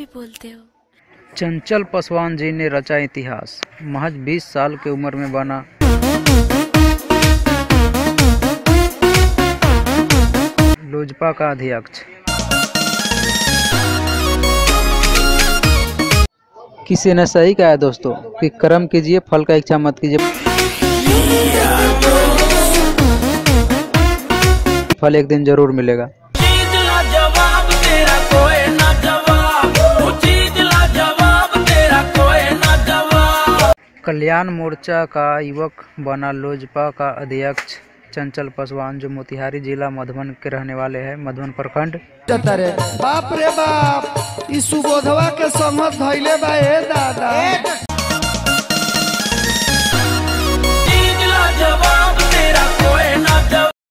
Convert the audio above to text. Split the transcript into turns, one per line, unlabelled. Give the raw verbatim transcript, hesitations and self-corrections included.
बोलते हो?
चंचल पासवान जी ने रचा इतिहास, महज बीस साल की उम्र में बना लोजपा का अध्यक्ष। किसी ने सही कहा है दोस्तों कि कर्म कीजिए, फल का इच्छा मत कीजिए, फल एक दिन जरूर मिलेगा। कल्याण मोर्चा का युवक बना लोजपा का अध्यक्ष चंचल पासवान, जो मोतिहारी जिला मधुबन के रहने वाले हैं, मधुबन प्रखंड।
बाप रे बाप, इस सुबोधवा के संगत धइले बा ए दादा।